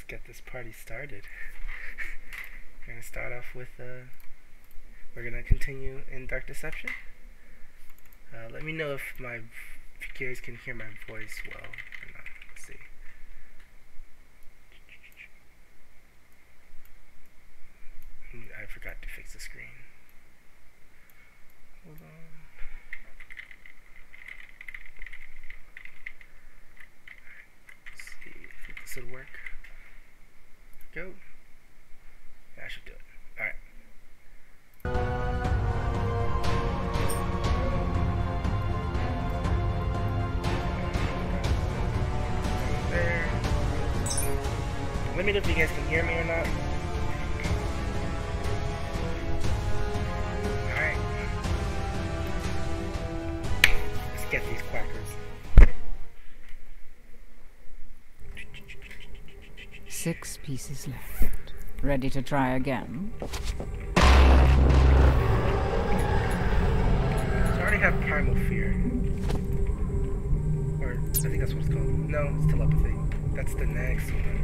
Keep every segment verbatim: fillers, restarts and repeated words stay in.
get this party started. We're gonna start off with, uh, we're gonna continue in Dark Deception. Uh, let me know if my, if you guys can hear my voice well or not. Let's see. I forgot to fix the screen. Hold on. Let's see if this would work. Go. Yeah, I should do it. Alright. There. Let me know if you guys can hear me or not. Alright. Let's get these quackers. Six pieces left. Ready to try again? So I already have Primal Fear. Or, I think that's what it's called. No, it's Telepathy. That's the next one.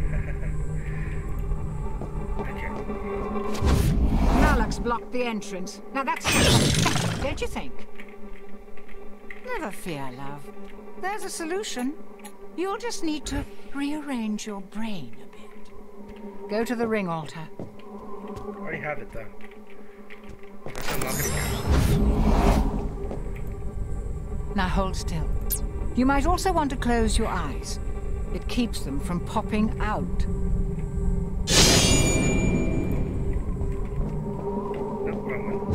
Okay. Nalux blocked the entrance. Now that's don't you think? Never fear, love. There's a solution. You'll just need to rearrange your brain a bit. Go to the ring altar. I already have it though. Let's unlock it again. Now hold still. You might also want to close your eyes. It keeps them from popping out. Nope, wrong one.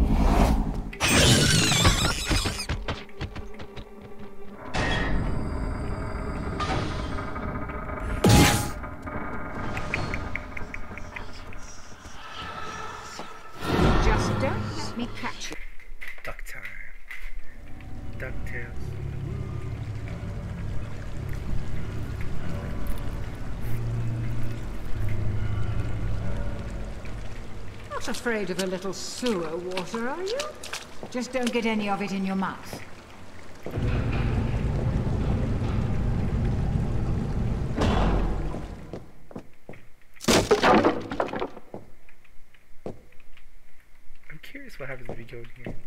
Just don't let me catch you. Duck time. DuckTales. Not afraid of a little sewer water, are you? Just don't get any of it in your mouth. I'm curious what happens if we go in here.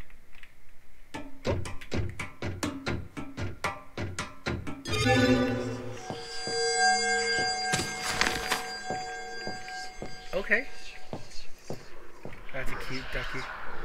Okay. That's a cute ducky.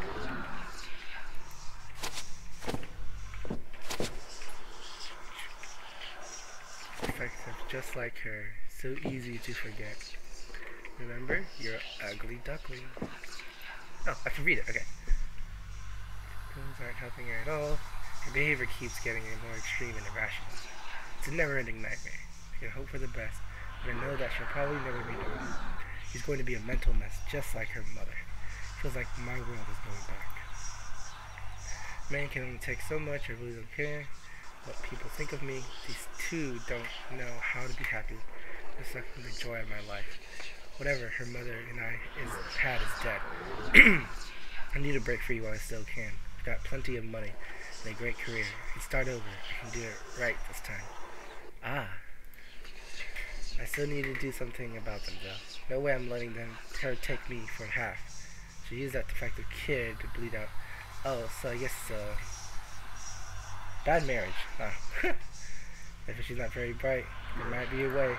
Effective, just like her. So easy to forget. Remember, you're an ugly duckling. Oh, I can read it. Okay. Things aren't helping her at all. Her behavior keeps getting more extreme and irrational. It's a never-ending nightmare. I can hope for the best, but I know that she'll probably never be normal. She's going to be a mental mess, just like her mother. Feels like my world is going back. Man can only take so much. I really don't care what people think of me. These two don't know how to be happy. They're sucking the joy of my life. Whatever her mother and I is had is dead. I need to break free while I still can. I've got plenty of money and a great career. I can start over. I can do it right this time. Ah. I still need to do something about them though. No way I'm letting them her take me for half. She used that defective kid to bleed out. Oh, so I guess uh bad marriage. Ah. If she's not very bright, there might be a way.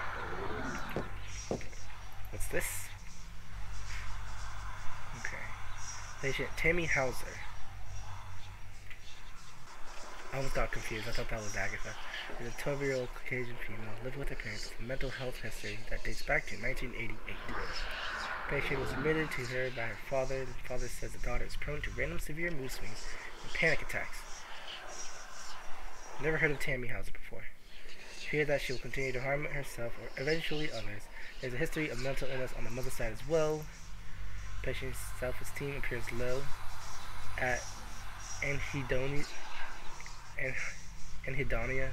What's this? Okay. Patient Tammy Hauser. I almost got confused. I thought that was Agatha. She's a twelve-year-old Caucasian female, lived with her parents with a mental health history that dates back to nineteen eighty-eight. The patient was admitted to her by her father. The father says the daughter is prone to random severe mood swings and panic attacks. Never heard of Tammy Hauser before. Fear that she will continue to harm herself or eventually others. There's a history of mental illness on the mother's side as well. Patient's self-esteem appears low at anhedonia. And anhedonia.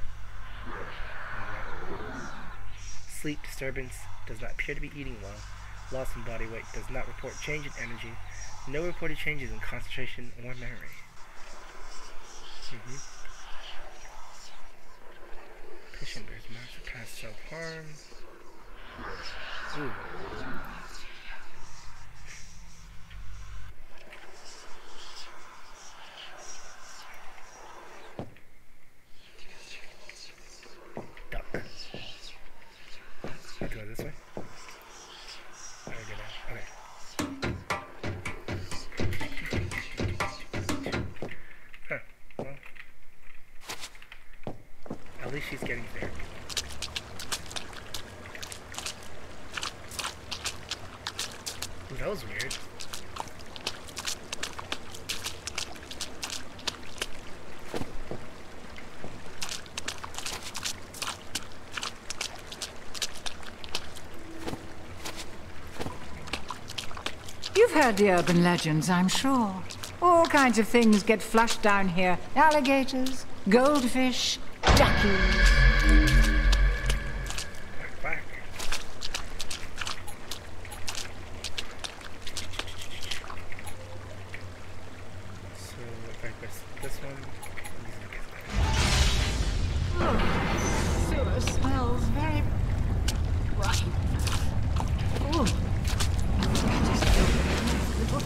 Sleep disturbance, does not appear to be eating well. Loss in body weight, does not report change in energy. No reported changes in concentration or memory. Mm-hmm. Patient bears marks of past self-harm. Ooh. Duck. I have to go this way? I gotta get out. Okay. Huh. Well. At least she's getting there. Ooh, that was weird. You've heard the urban legends, I'm sure. All kinds of things get flushed down here. Alligators, goldfish, duckies. Quack, quack. So, if I press this one, Oh, sewer smells very right. Oh, I just feel a little.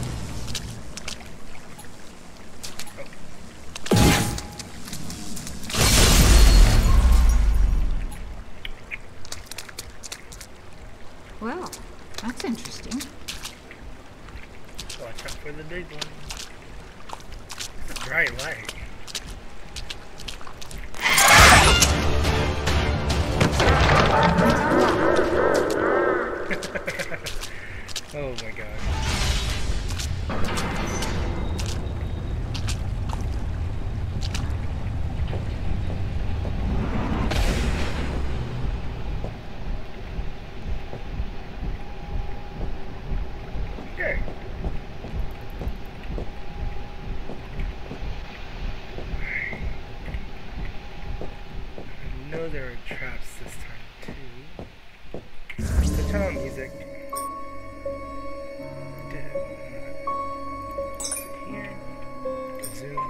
Well, that's interesting. watch out for the big one. It's a bright light. Oh my god. Okay. I know there are traps this time too. So turn on music. Here. Zoom.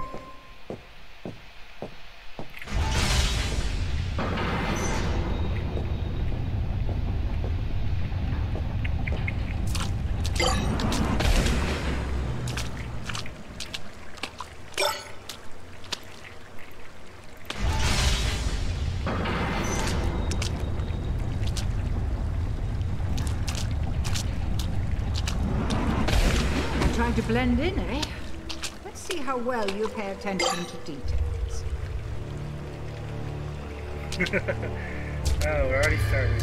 Trying to blend in, eh? Let's see how well you pay attention to details. Oh, we're already started.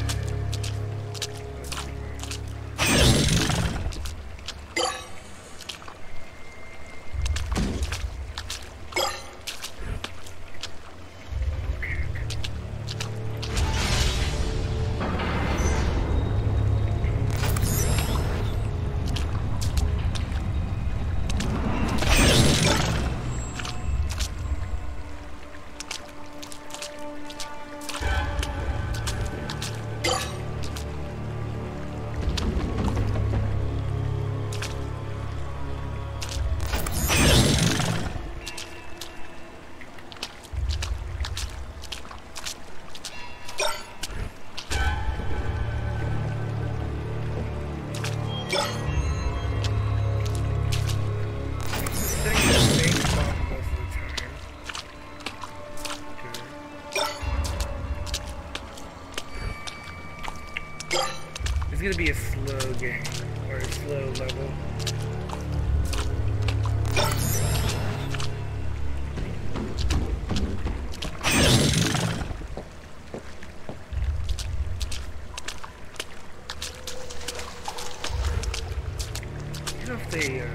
It's gonna be a slow game, or a slow level. I don't know if they, uh...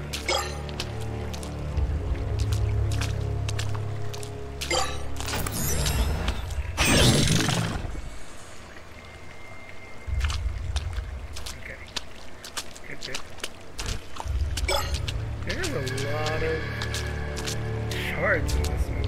There's a lot of shards in this one.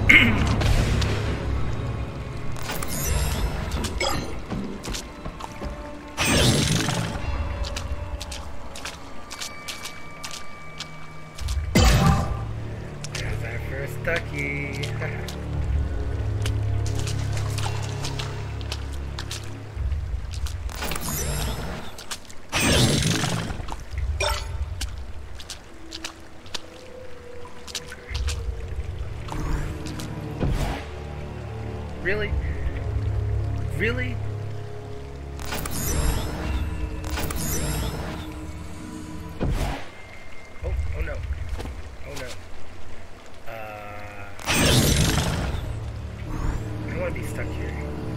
There's our first ducky. Really? Really? Oh, oh no. Oh no. Uh, I don't want to be stuck here.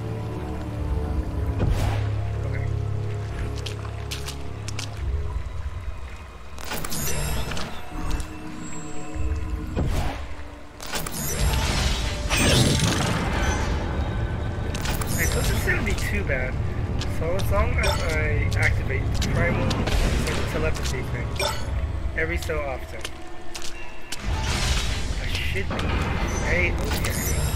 Okay. Alright, so this shouldn't be too bad. So as long as I activate primal telepathy thing every so often, I should be A-okay.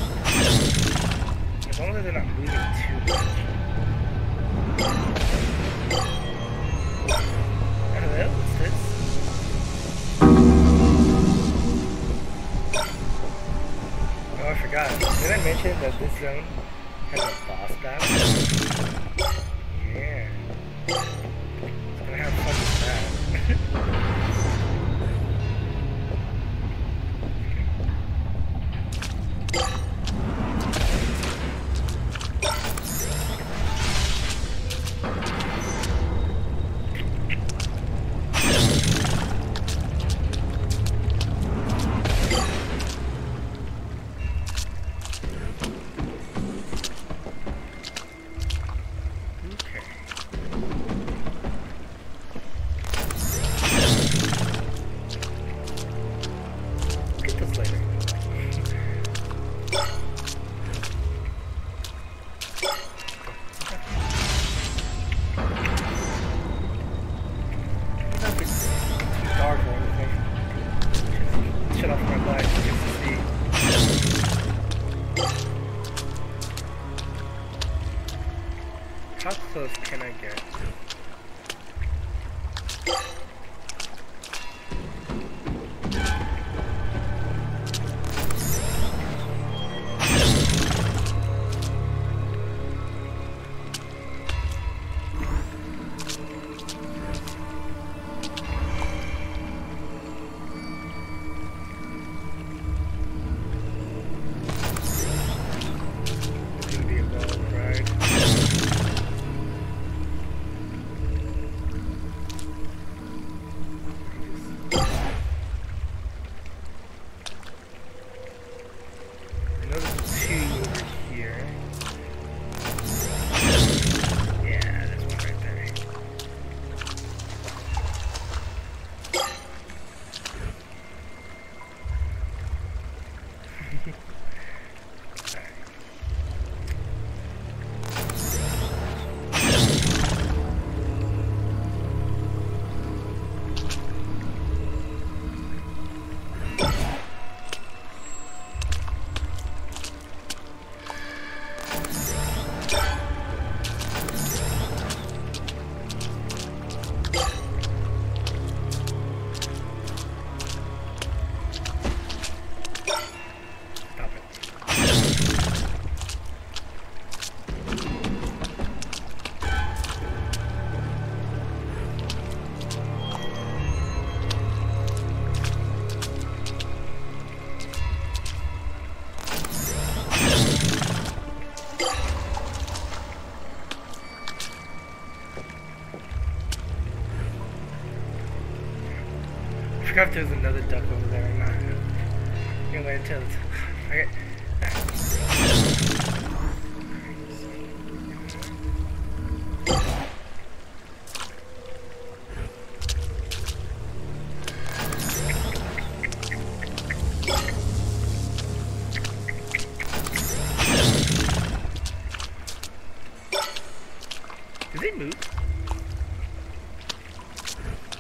As long as they're not moving too much. Hello, what's this? Oh, I forgot. Did I mention that this zone has a boss battle? Yeah. I'm gonna have fun with that. How close can I get? It's gonna be a long ride. I forgot if there's another duck over there or not. I'm gonna wait until it's... Okay. Did they move?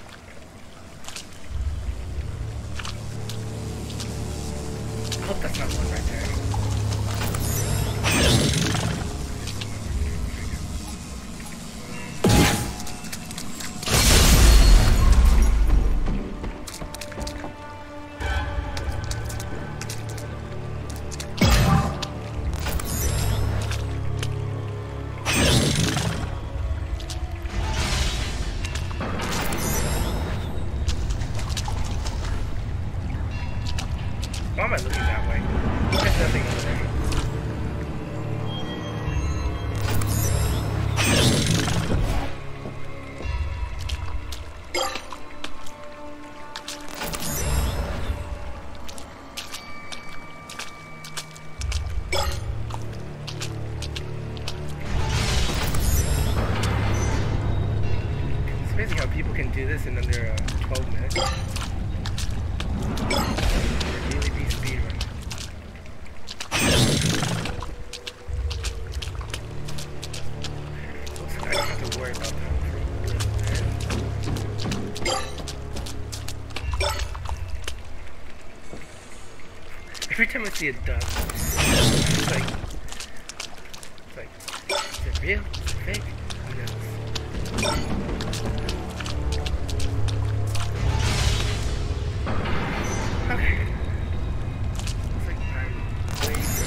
I hope that's not one right there. Why am I looking that way? There's nothing over there. It's amazing how people can do this in under uh, twelve minutes. Really be speedrun. Looks like I don't have to worry about that for a little bit. Every time I see a duck, it's like, it's like, is it real? Is it fake? Who knows? Okay. Looks like I'm way too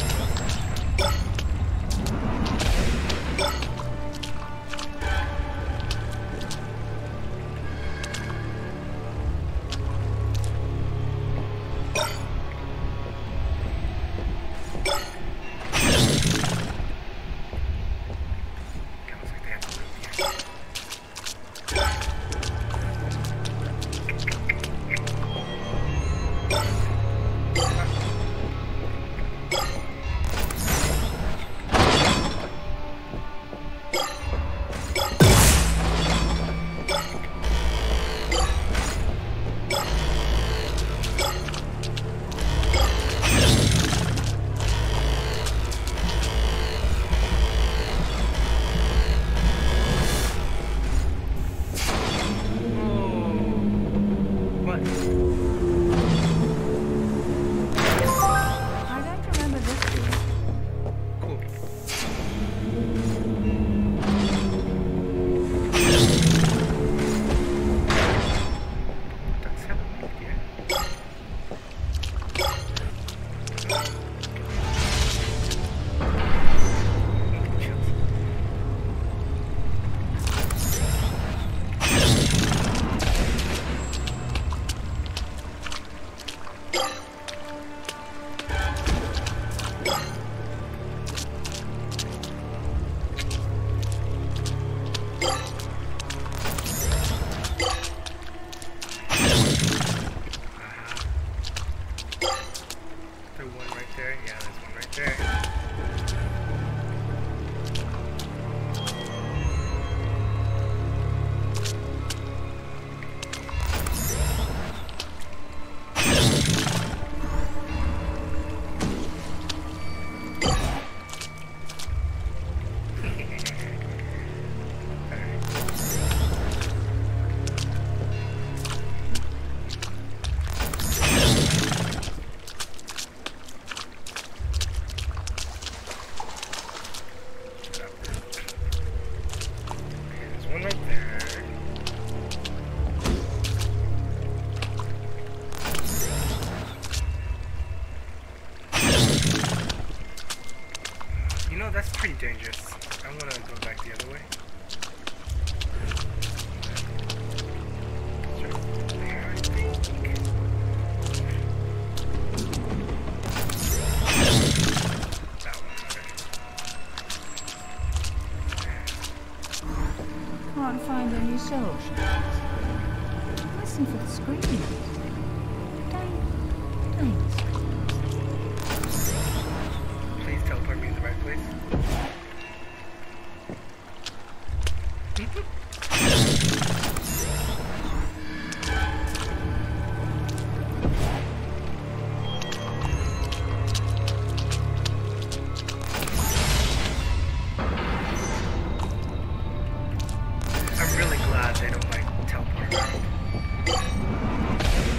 looks like they have to move here. What? I don't remember this room. Cool. Ducks haven't moved yet. Chills. There's one right there. Yeah, there's one right there. There's one right there. You know, that's pretty dangerous. I'm gonna go back the other way. Sure. There, I think. That one, okay. Can't find any soul shards. Listen for the screams. Don't, don't. Please teleport me in the right place. I'm really glad they don't like teleporting.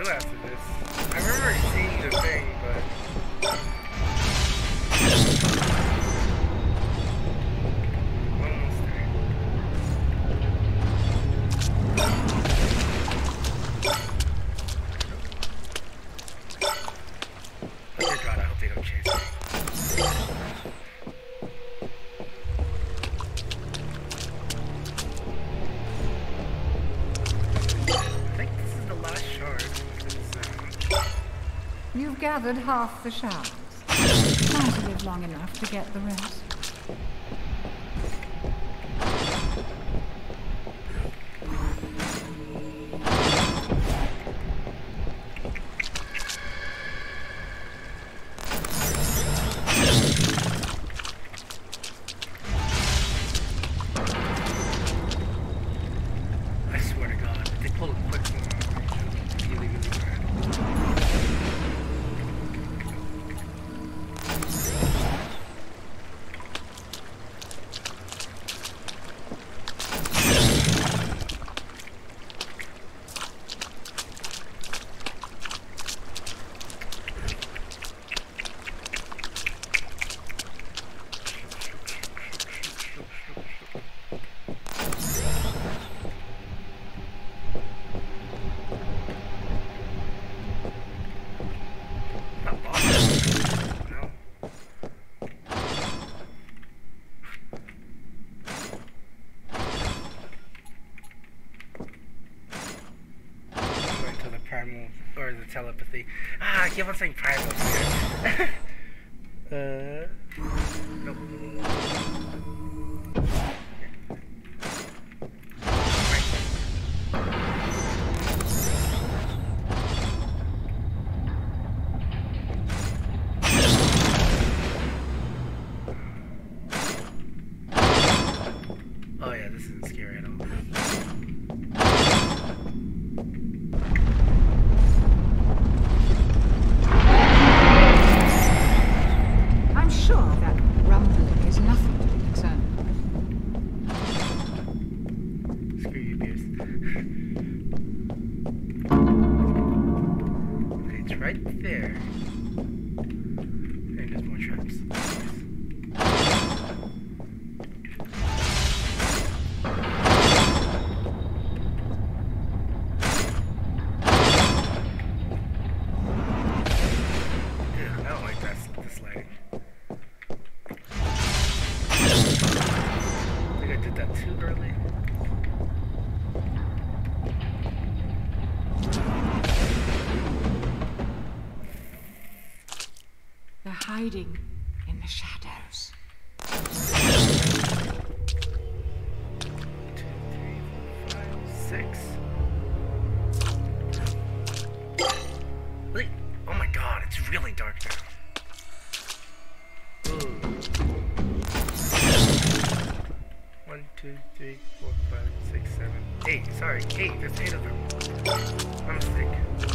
do after this. I remember seeing the thing, but... Almost there. Oh dear God, I hope they don't chase me. You've gathered half the shards. Time to live long enough to get the rest. I swear to God, if they pull a quick one, really, really bad. Primal, or the telepathy. Ah, I keep on saying primal. uh, nope. Oh yeah, this isn't scary at all. Right there. And there's more traps. Yeah, I don't like that, this lighting. I think I did that too early. Hiding in the shadows. Two, three, four, five, six. Wait, oh my God, it's really dark now. Ooh. One, two, three, four, five, six, seven, eight. Sorry, eight. There's eight of them. My mistake.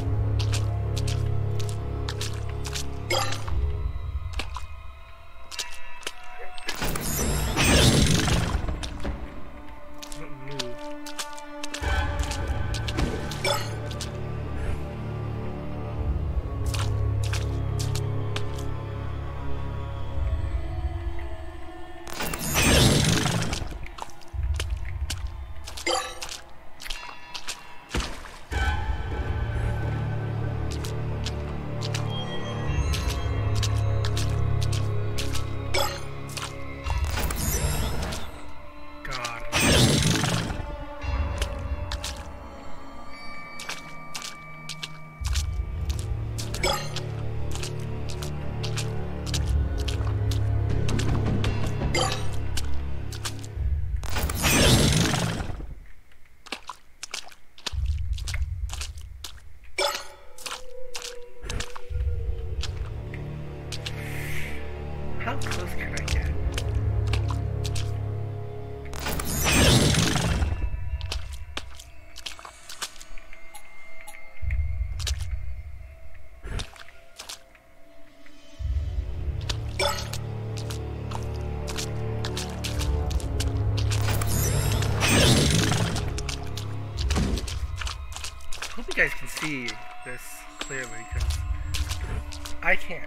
How close can I get? Hope you guys can see this. clearly, because I can't.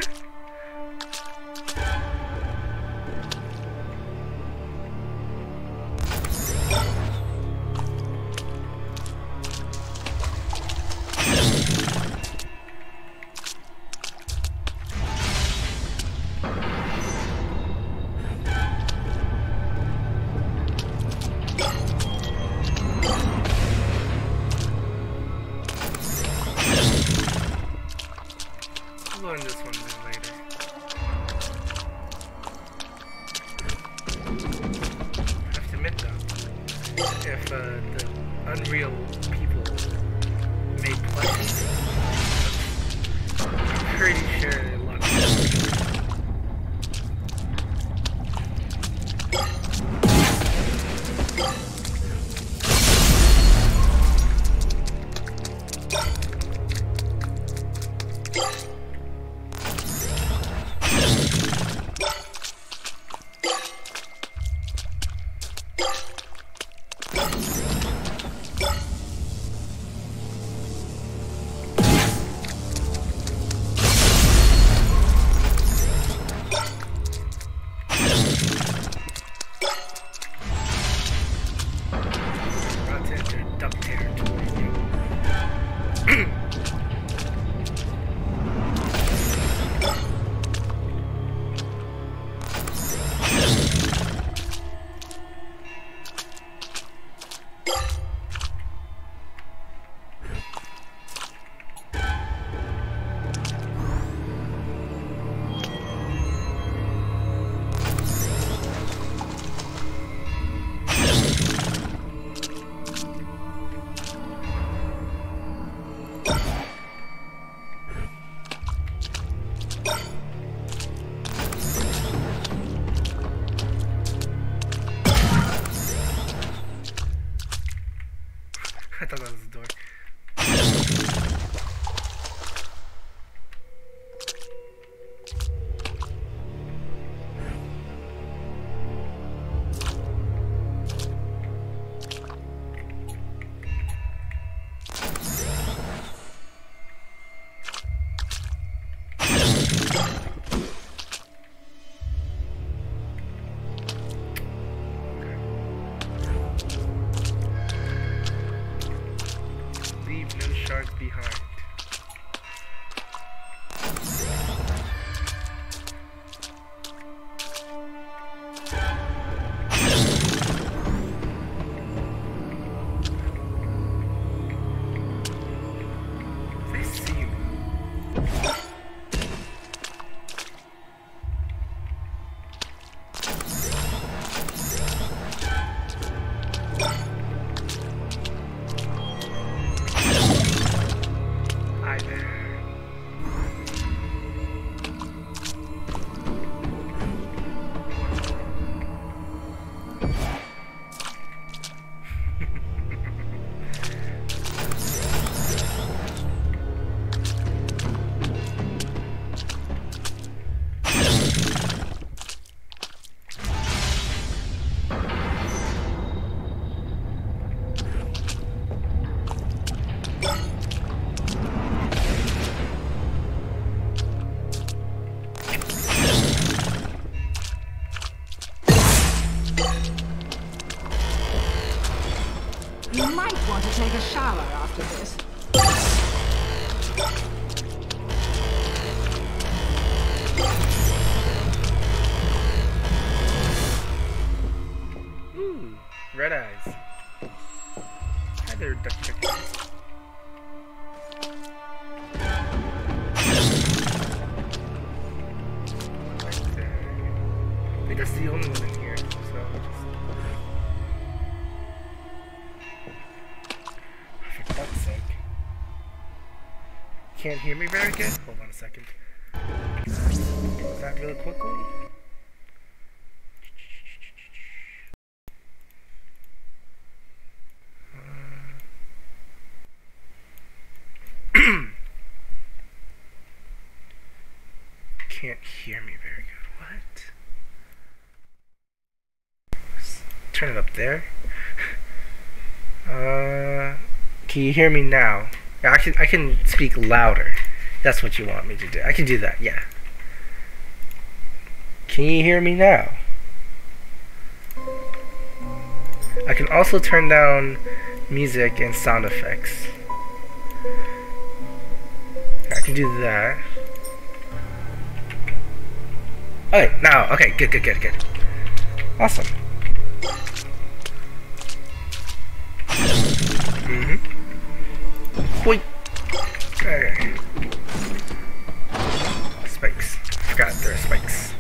We'll learn this one then later. I have to admit though, if uh, the Unreal people made plushies, I'm pretty sure a lot of people. I thought that was the door. Leave no shards behind. They see you. Hi there. You might want to take a shower after this. Ooh, red eyes. Hi there, duck chicken. Right there. I think that's the only one in here, so I'll just... For fuck's sake. Can't hear me very good? Hold on a second. Close that really quickly. Can't hear me very good. What? Let's turn it up there. Uh, can you hear me now? Yeah, I can I can speak louder. That's what you want me to do. I can do that. Yeah. Can you hear me now? I can also turn down music and sound effects. I can do that. Okay, now, okay, good, good, good, good. Awesome. Mm-hmm. Wait. Okay. Spikes. Forgot there are spikes.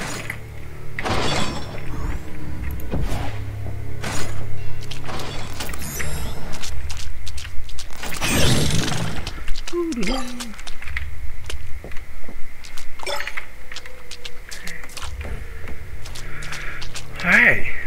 Alright.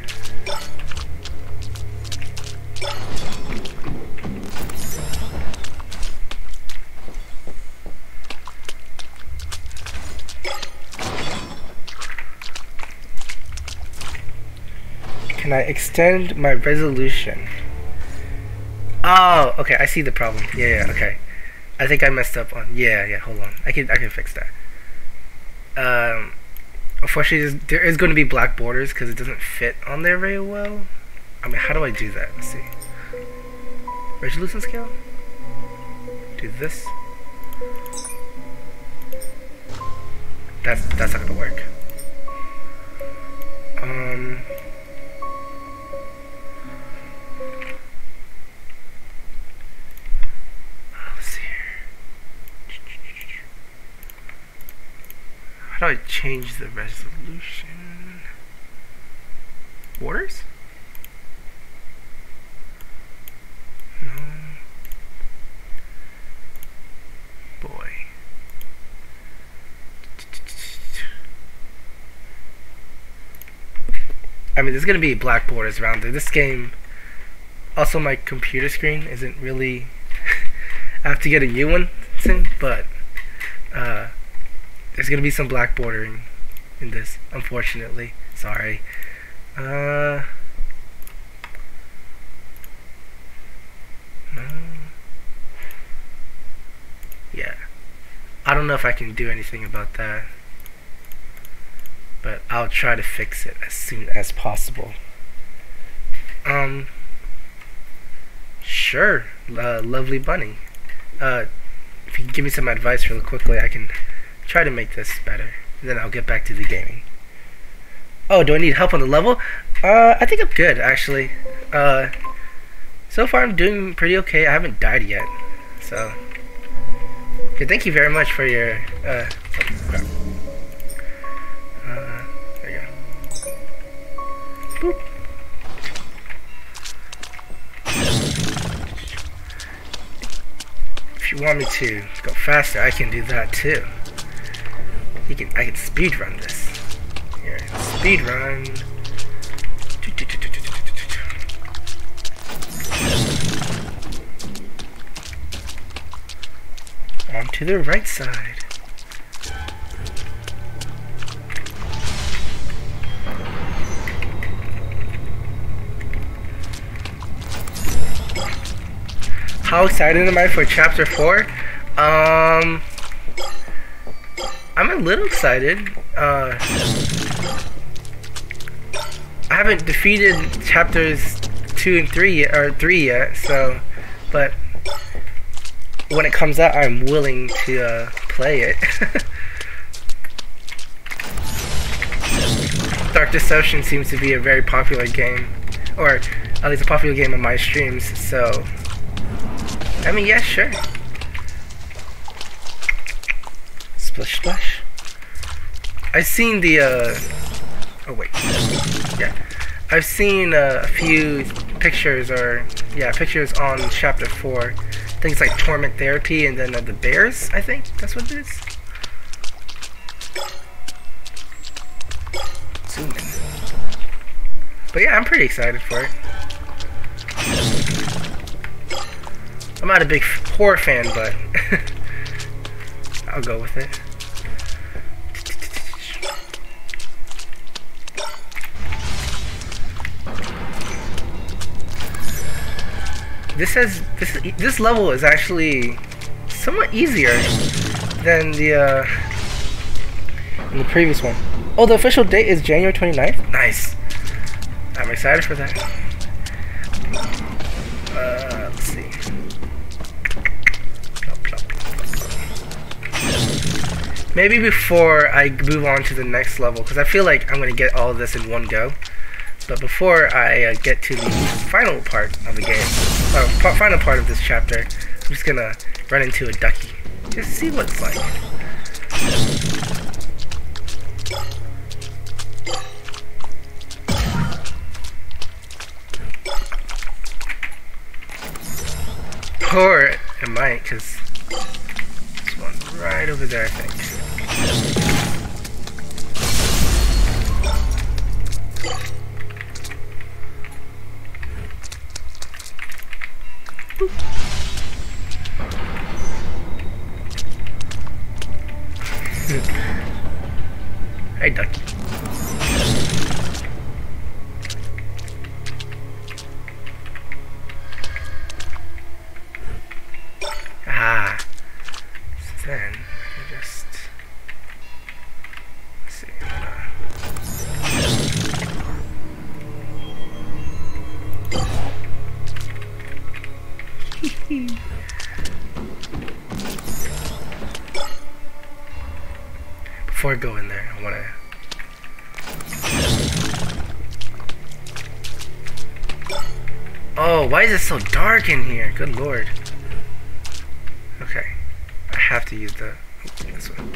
Can I extend my resolution? Oh, okay, I see the problem. Yeah, yeah, okay. I think I messed up on. Yeah, yeah. Hold on. I can I can fix that. Um, unfortunately, there is going to be black borders because it doesn't fit on there very well. I mean, how do I do that? Let's see. Resolution scale. Do this. That's that's not gonna work. Um. How do I change the resolution? Borders? No. Boy. I mean, there's gonna be black borders around there. This game, also my computer screen isn't really. I have to get a new one soon, but uh. There's gonna be some black bordering in this, unfortunately. Sorry. Uh, no. Yeah. I don't know if I can do anything about that, but I'll try to fix it as soon as possible. Um. Sure, uh, lovely bunny. Uh, if you can give me some advice real quickly, I can try to make this better. And then I'll get back to the gaming. Oh, do I need help on the level? Uh, I think I'm good, actually. Uh, so far I'm doing pretty okay. I haven't died yet. So, okay, thank you very much for your, uh, oh, uh there you go. Boop. If you want me to go faster, I can do that too. You can, I can speed run this. Here, speed run. On to the right side. How excited am I for chapter four? Um, I'm a little excited. Uh, I haven't defeated chapters two and three yet, or three yet. So, but when it comes out, I'm willing to uh, play it. Dark Deception seems to be a very popular game, or at least a popular game on my streams. So, I mean, yeah, sure. Splish splash. I've seen the, uh, oh wait, yeah. I've seen uh, a few pictures, or, yeah, pictures on chapter four. Things like Torment Therapy, and then uh, the bears, I think, that's what it is. Zoom in. But yeah, I'm pretty excited for it. I'm not a big horror fan, but I'll go with it. this has this this level is actually somewhat easier than the uh, than the previous one. Oh, the official date is January twenty-ninth? Nice. I'm excited for that. Uh, let's see. Maybe before I move on to the next level, because I feel like I'm going to get all of this in one go. But before I uh, get to the final part of the game, or uh, final part of this chapter, I'm just going to run into a ducky. Just see what it's like. Or it might, because there's one right over there, I think. Boop. Hey, ducky. Ah. So then, I can just... Let's see. Before I go in there, I want to... Oh, why is it so dark in here? Good lord. Okay. I have to use the... Oh, this one.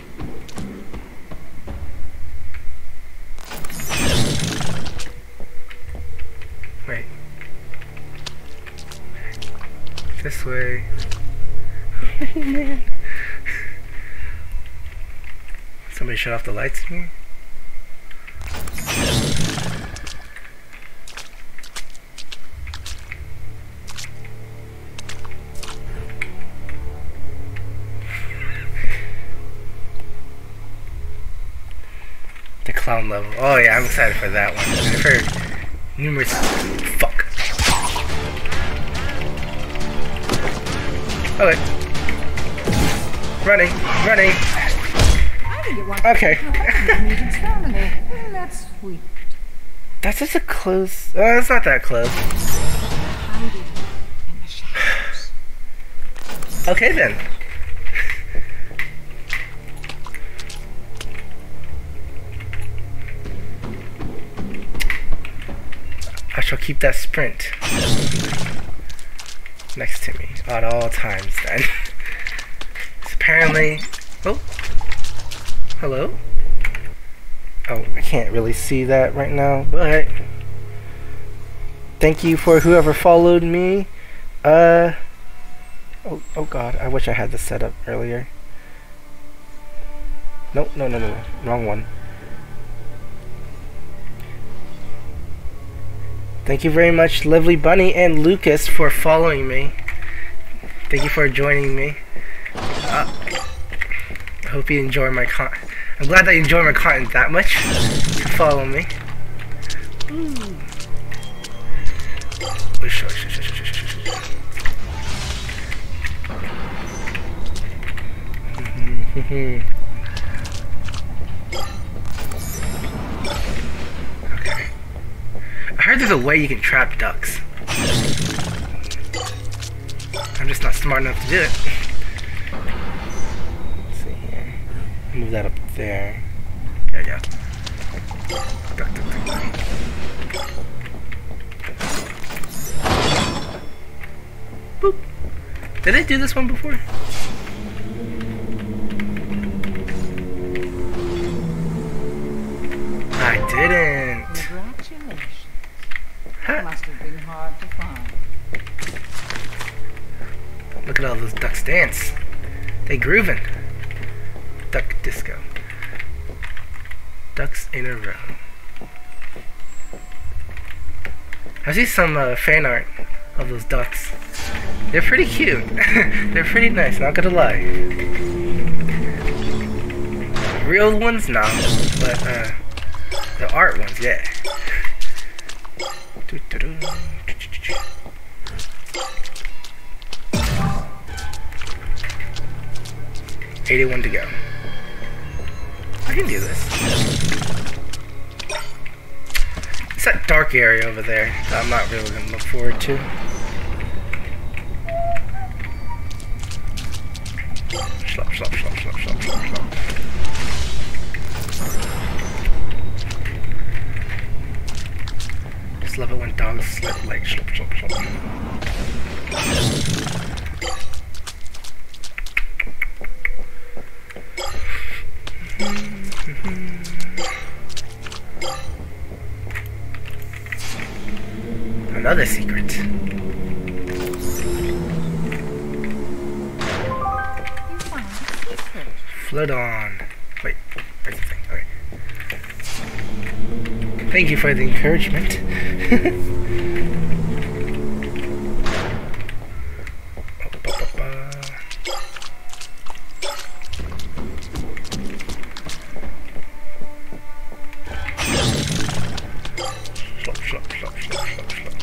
Wait. This way. Oh, man. Somebody shut off the lights here? The clown level. Oh yeah, I'm excited for that one. I've heard numerous... Fuck. Okay. Running, running. Okay. That's sweet. That's just a close. Uh, it's not that close. Okay then. I shall keep that sprint next to me at all times then. Apparently. Oh. Hello? Oh, I can't really see that right now, but thank you for whoever followed me. Uh oh, oh god, I wish I had this set up earlier. Nope, no, no, no, no, wrong one. Thank you very much, Lively Bunny and Lucas, for following me. Thank you for joining me. Uh, I hope you enjoy my content. I'm glad that you enjoy my content that much to follow me. Ooh. Okay. I heard there's a way you can trap ducks. I'm just not smart enough to do it. Move that up there. There you go. Duck, duck, duck, duck. Boop. Did I do this one before? I didn't. Congratulations. Huh. Must have been hard to find. Look at all those ducks dance. They grooving. Duck disco. Ducks in a row. I see some uh, fan art of those ducks. They're pretty cute. They're pretty nice, not gonna lie. Real ones, nah. But uh, the art ones, yeah. eighty-one to go. I can do this. It's that dark area over there that I'm not really going to look forward to. Slop, slop, slop, slop, slop, slop, slop. Just love it when dogs slip like slop, slop, slop. Another secret. Float on. Wait, where's the thing? Okay. Thank you for the encouragement. Slop, slop, slop, slop, slop, slop.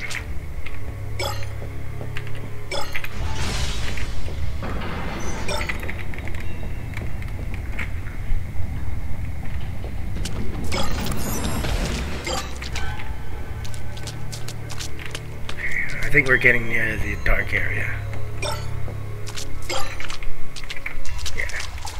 I think we're getting near the dark area. Yeah.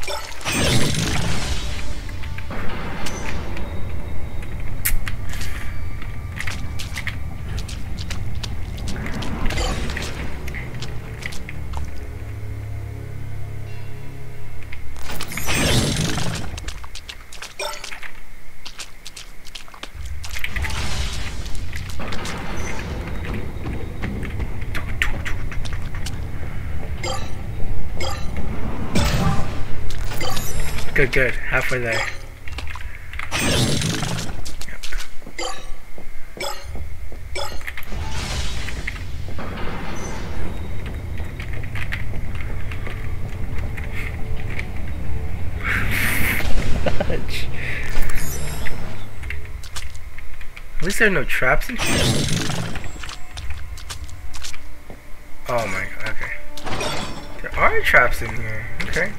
Good, good. Halfway there. Yep. At least there are no traps in here. Oh my god, okay. There are traps in here, okay.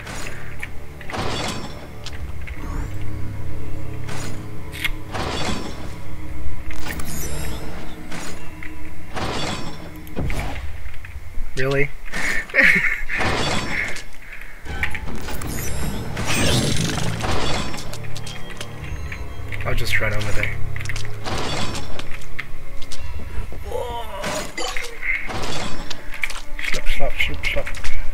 Really? I'll just run over there. Slop, slop, slop, slop.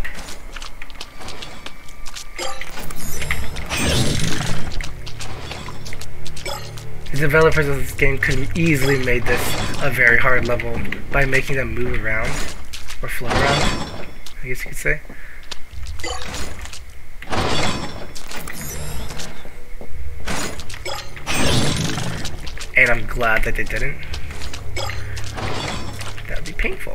The developers of this game could have easily made this a very hard level by making them move around. Or float around, I guess you could say. And I'm glad that they didn't. That would be painful.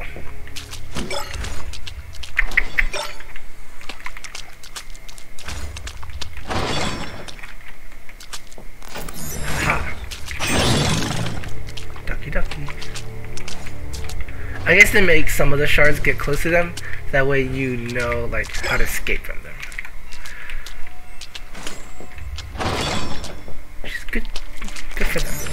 Ha! Ducky ducky. I guess they make some of the shards get close to them, that way you know like how to escape from them. Which is good, good for them.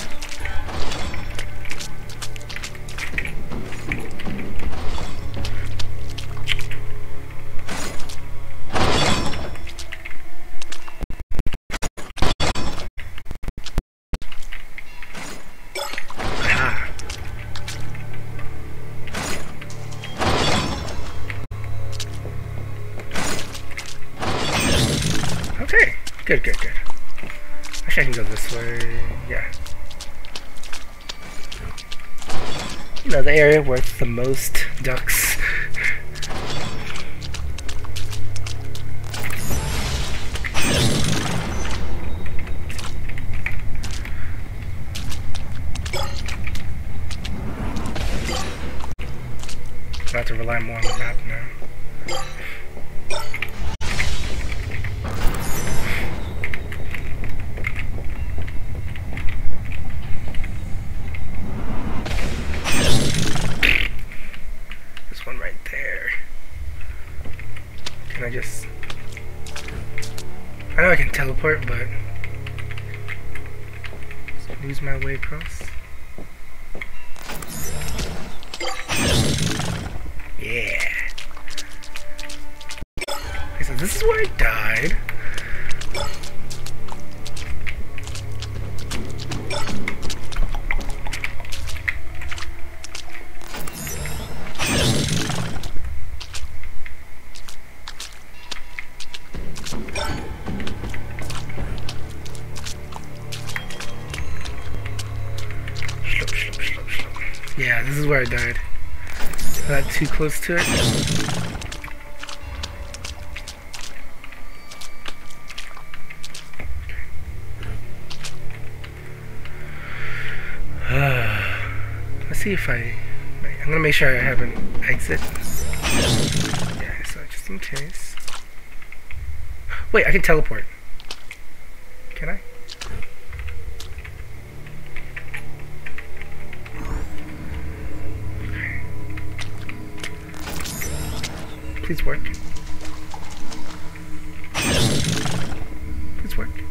Okay, good, good, good. Actually, I can go this way. Yeah. You know, the area with the most ducks. I have to rely more on the map now. There's one right there. Can I just I know I can teleport, but lose my way across. Yeah. Okay, so this is where I died. Yeah, this is where I died. I got too close to it. Let's see if I... I'm gonna make sure I have an exit. Yeah, so just in case. Wait, I can teleport. Can I? Please work. Please work.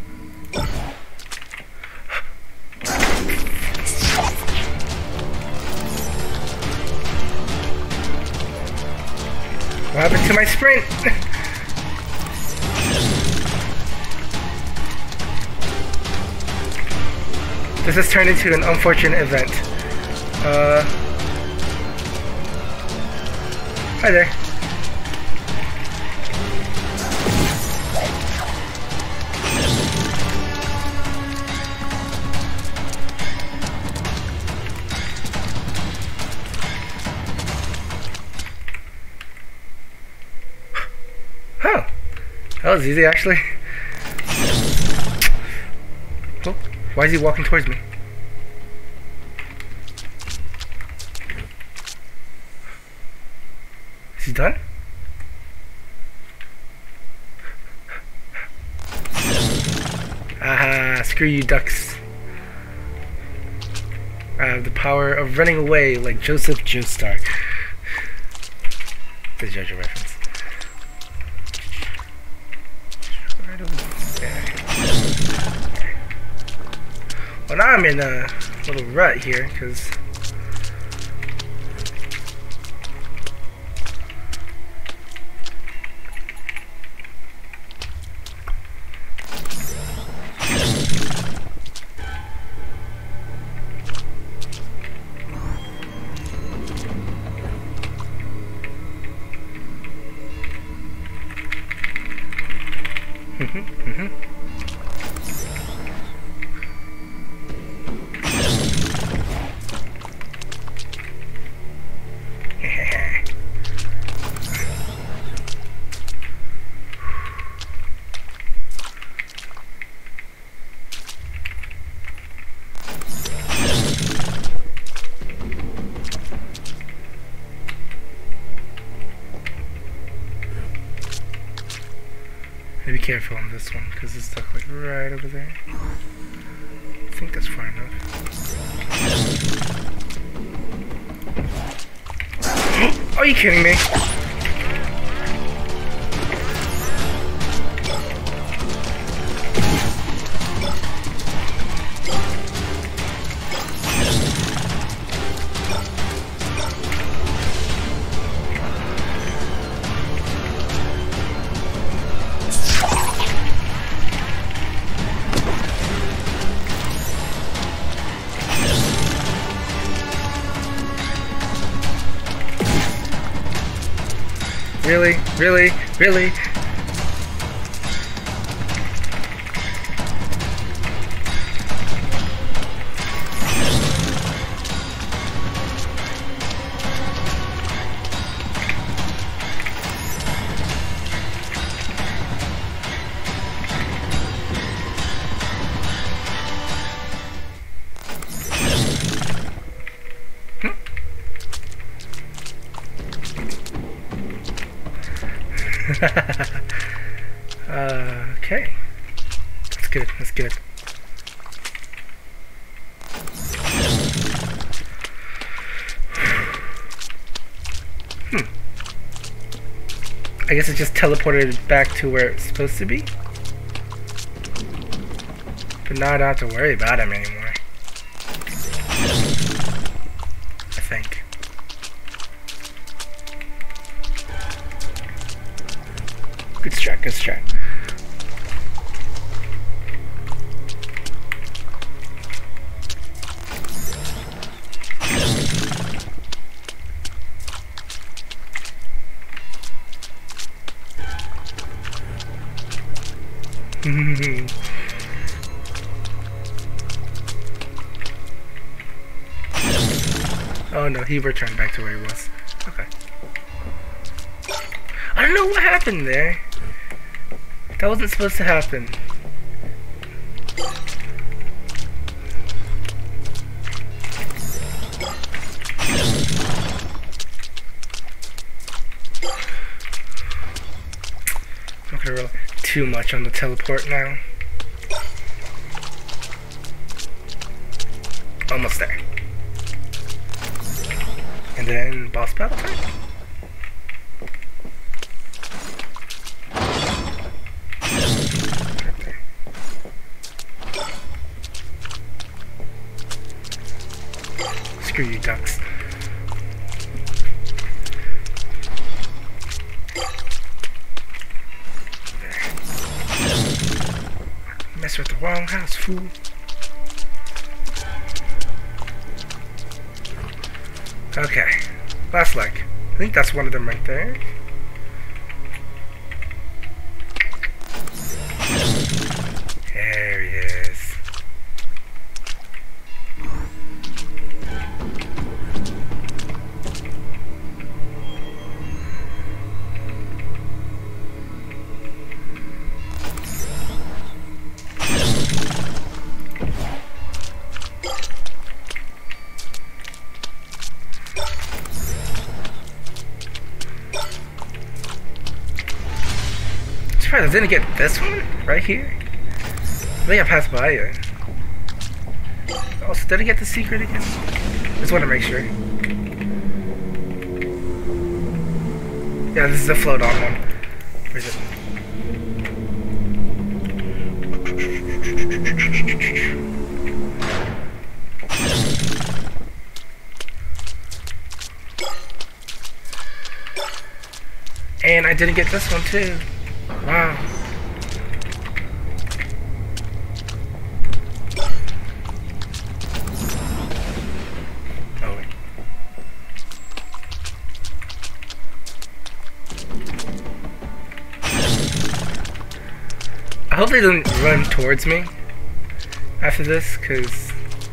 What happened to my sprint? This has turned into an unfortunate event. Uh, hi there. Oh, that was easy actually. Oh, why is he walking towards me? Is he done? Aha, screw you ducks. I have the power of running away like Joseph Joestar. The JoJo reference. Right over there. Okay. Well, now I'm in a little rut here, because Mm-hmm, mm-hmm. Be careful on this one, because it's stuck like right over there. I think that's far enough. Are you kidding me? Really? Really? Really? uh, okay. That's good. That's good. Hmm. I guess it just teleported back to where it's supposed to be. But now I don't have to worry about him anymore. I think. Good strat, good strat. Oh no, he returned back to where he was. Okay. I don't know what happened there. That wasn't supposed to happen. I'm gonna roll too much on the teleport now. Almost there. And then boss battle time. Right there. Screw you, ducks. There. Mess with the wrong house, fool. Okay, last leg. I think that's one of them right there. There he is. I didn't get this one right here. I think I passed by it. Also, did I get the secret again? Just want to make sure. Yeah, this is the float on one. Where is it? And I didn't get this one too. Wow. Oh wait. I hope they don't run towards me after this, cause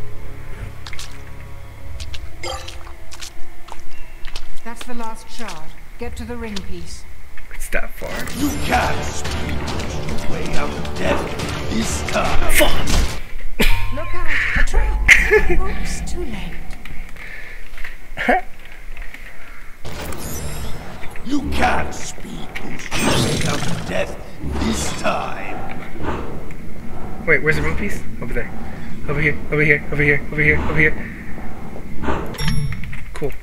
that's the last shard. Get to the ring piece. it's that far. You can't speak your way out of death this time. Fuck! Look out! A trap! Oops, too late. You can't speak your way out of death this time. Wait, where's the room piece? Over there. Over here, over here, over here, over here, over here. Cool.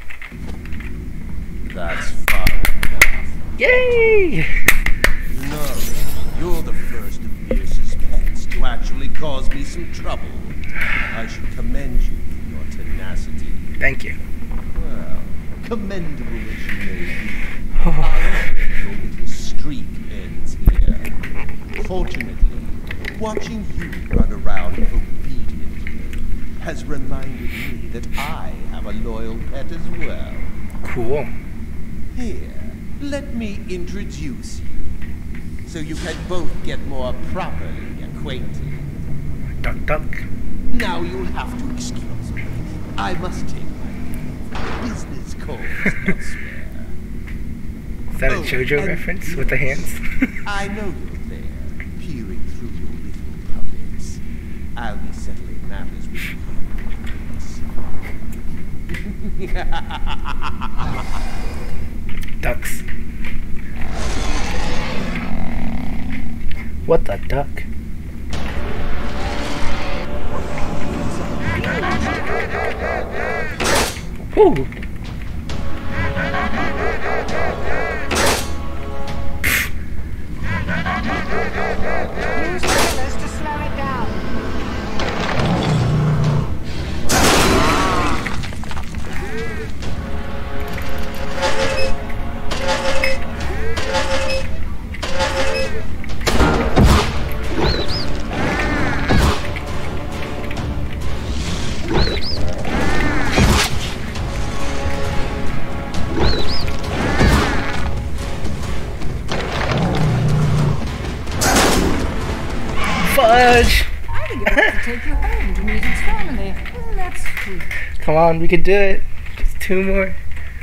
That's far enough. Yay! No, you're the first of Fierce's pets to actually cause me some trouble. I should commend you for your tenacity. Thank you. Well, commendable as you may be, I afraid your little streak ends here. Fortunately, watching you run around obediently has reminded me that I have a loyal pet as well. Cool. Here, let me introduce you, so you can both get more properly acquainted. Duck, duck. Now you'll have to excuse me. I must take my business calls elsewhere. Is that a Oh, JoJo and reference with the hands? I know you're there, peering through your little puppets. I'll be settling matters with you. Ducks. What the duck? Ooh. Use killers to slow it down. Fudge! I think it wants to take you home to meet its family. Mm, that's sweet. Come on, we can do it. Just two more.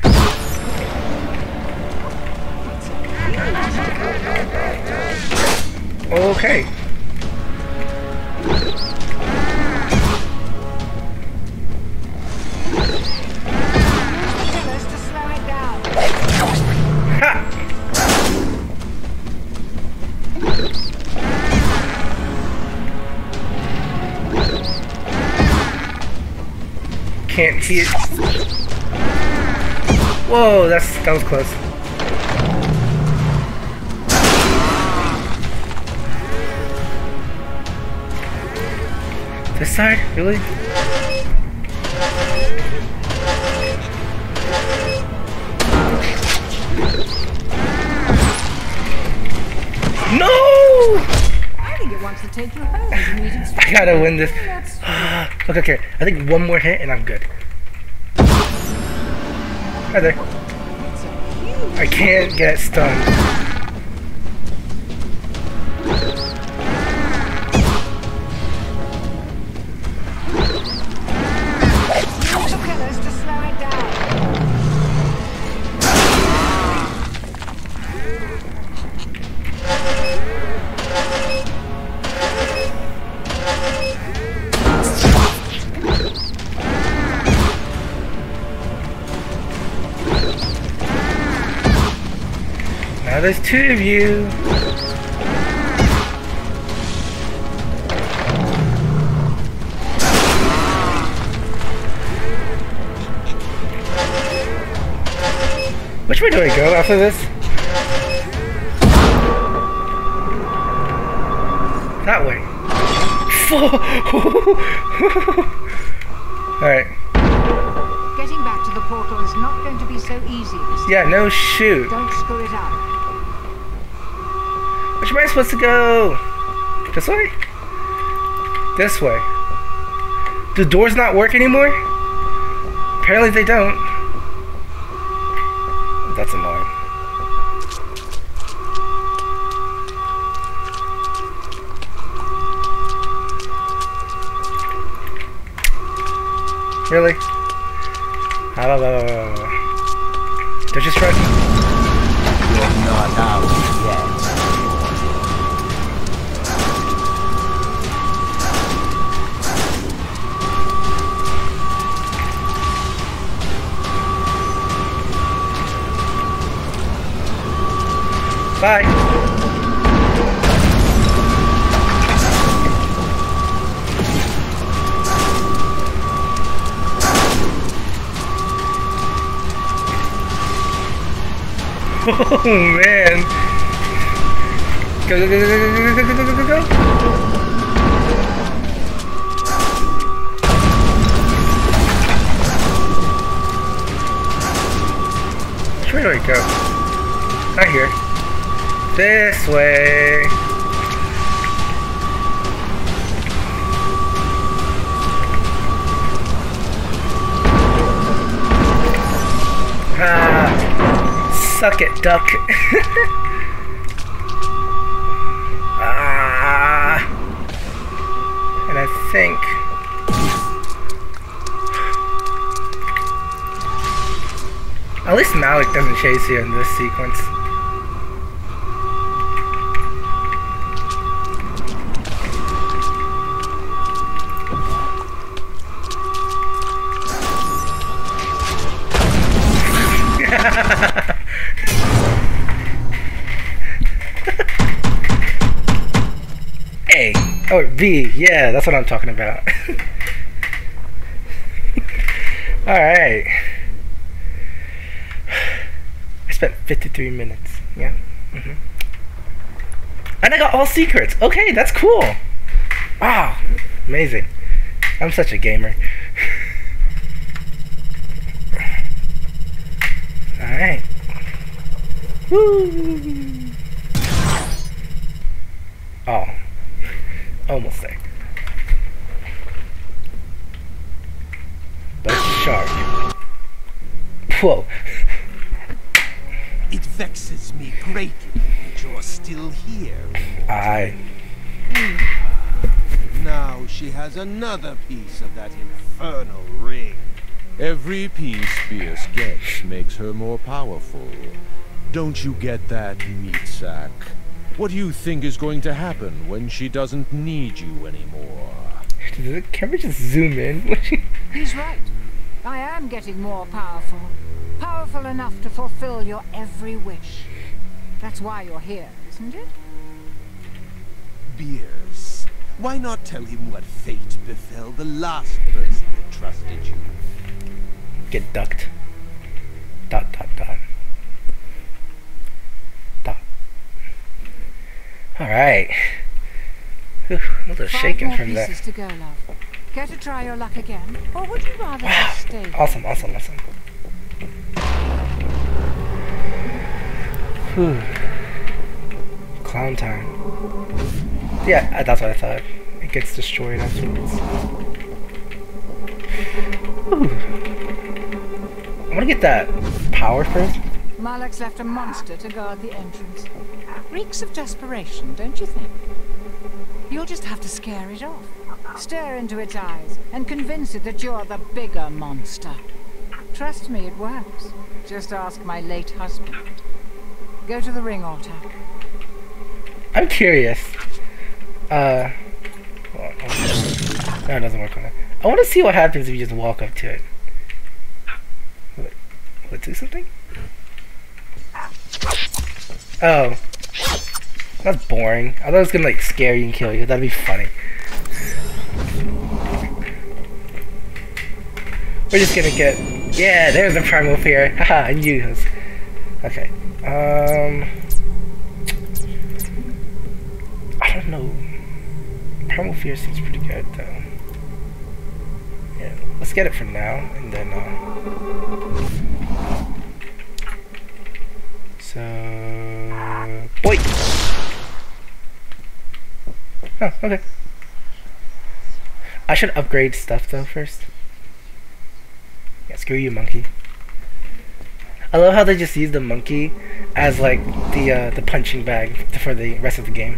Okay. Pillars to slow it down. Ha! Can't hit. Whoa, that's that was close. This side? Really? No! I think it wants to take you home to meet its family. I gotta win this. Mm, that's sweet. Okay, okay. I think one more hit and I'm good. Hi there. It's a huge I can't get stunned. Use the pillars to slow it down. Now there's two of you. Which way do I go after this? That way. Alright. Getting back to the portal is not going to be so easy this time. Yeah, no shoot. Don't screw it up. Which way am I supposed to go? This way? This way. Do doors not work anymore? Apparently they don't. That's annoying. Really? Ah, blah, blah, blah, blah, blah. They're just trying. You're not out yet. Bye. Oh man. Go go go go go go go go go go. Which way do I go? Not here. This way. Ah, suck it, duck. Ah, and I think at least Malik doesn't chase you in this sequence. A. Oh, B. Yeah, that's what I'm talking about. Alright. I spent fifty-three minutes. Yeah. Mm-hmm. And I got all secrets. Okay, that's cool. Wow. Amazing. I'm such a gamer. Alright. Woo! Oh. Almost there. But it's a shark. Whoa. It vexes me greatly that you're still here. Aye. now she has another piece of that infernal ring. Every piece Fierce gets makes her more powerful. Don't you get that, meat sack? What do you think is going to happen when she doesn't need you anymore? Can we just zoom in? He's right. I am getting more powerful. Powerful enough to fulfill your every wish. That's why you're here, isn't it? Beers. Why not tell him what fate befell the last person that trusted you? Get ducked. Dot dot dot. Dot. Alright. A little shaken from that. Five more pieces to go, love. Care to try your luck again? Or would you rather Wow. just stay here? Awesome, awesome, awesome. Whew. Clown time. Yeah, that's what I thought. It gets destroyed afterwards. Ooh. I want to get that power first. Malak's left a monster to guard the entrance. Reeks of desperation, don't you think? You'll just have to scare it off. Stare into its eyes and convince it that you're the bigger monster. Trust me, it works. Just ask my late husband. Go to the ring altar. I'm curious. Uh, well, no, it doesn't work on that. I want to see what happens if you just walk up to it. Will it, will it do something? Oh, that's boring. I thought it was gonna like scare you and kill you. That'd be funny. We're just gonna get. Yeah, there's a primal fear. Haha, I knew this. Okay. Um. I don't know. Primal fear seems pretty good though. Yeah, let's get it for now, and then. Uh, so. Boy! Oh, okay. I should upgrade stuff though first. Yeah, screw you, monkey. I love how they just use the monkey as like the uh, the punching bag for the rest of the game.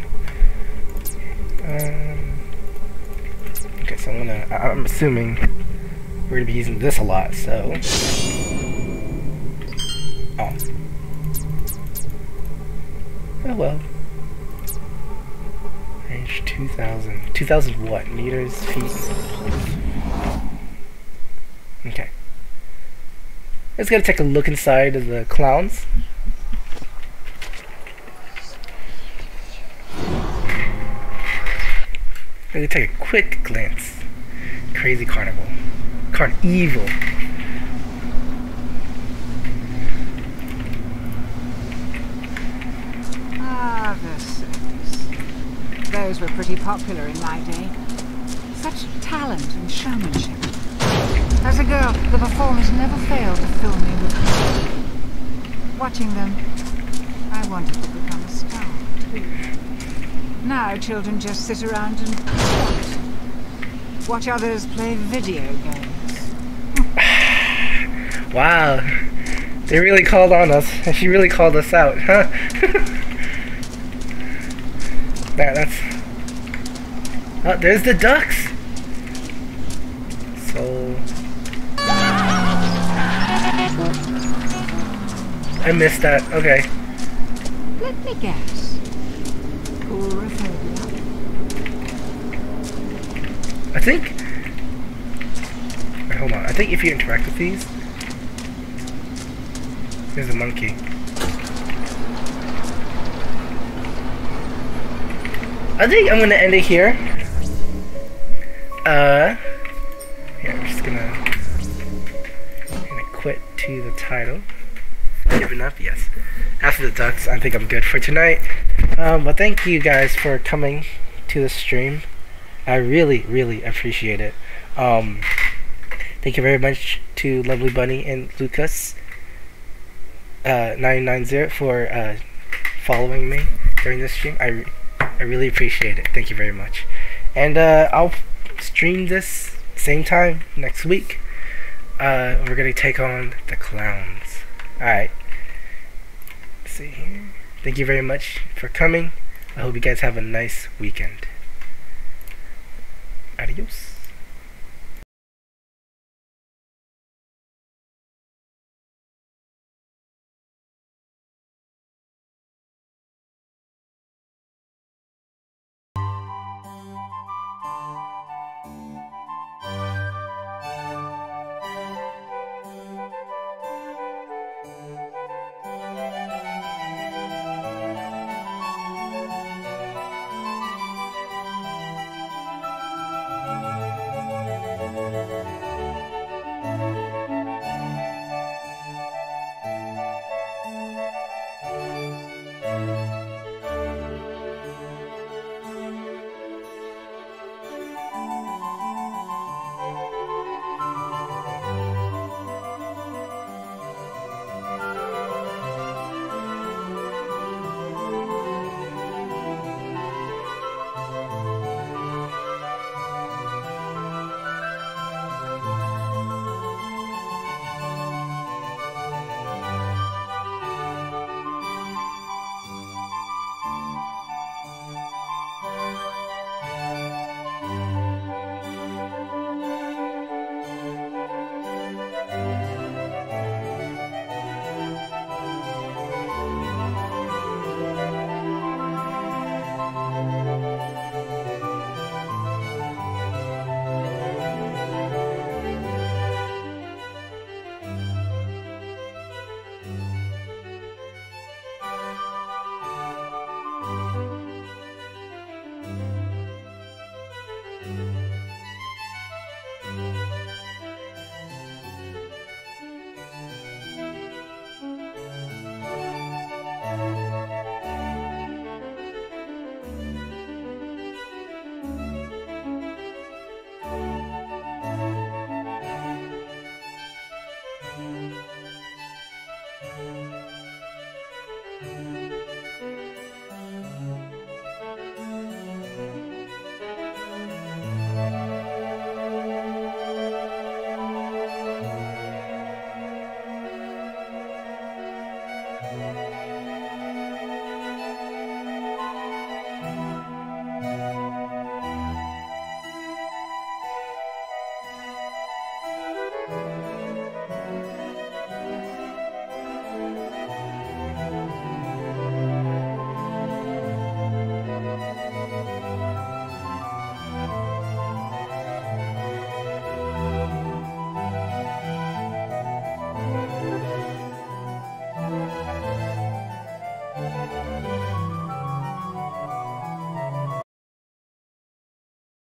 Um, okay, so I'm gonna. I I'm assuming we're gonna be using this a lot. So. Oh. Oh well. Range two thousand. two thousand what? Meters? Feet? Okay. Let's go take a look inside of the clowns. Let's take a quick glance. Crazy carnival. Carnival. Ah, the circus. Those were pretty popular in my day. Such talent and showmanship. As a girl, the performers never failed to fill me with pride. Watching them, I wanted to become a star, too. Now children just sit around and watch. Watch others play video games. Wow. They really called on us. She really called us out, huh? That, that's... Oh, there's the ducks! So... I missed that. Okay. Let me guess. Coulrophobia. I think... Wait, hold on. I think if you interact with these... Here's the monkey. I think I'm gonna end it here. Uh... Yeah, I'm just gonna... I'm gonna quit to the title. Giving up, yes. After the ducks, I think I'm good for tonight. Um, but thank you guys for coming to the stream. I really, really appreciate it. Um, thank you very much to Lovely Bunny and Lucas uh, nine nine zero for uh, following me during this stream. I, re I really appreciate it. Thank you very much. And uh, I'll stream this same time next week. Uh, we're gonna take on the clowns. Alright. Let's see here. Thank you very much for coming. I hope you guys have a nice weekend. Adios.